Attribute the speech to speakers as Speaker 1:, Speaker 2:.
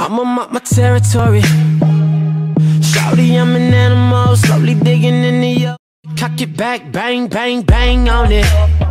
Speaker 1: I'ma mark my territory. Shawty, I'm an animal, slowly digging in the yo. Cock it back, bang, bang, bang on it.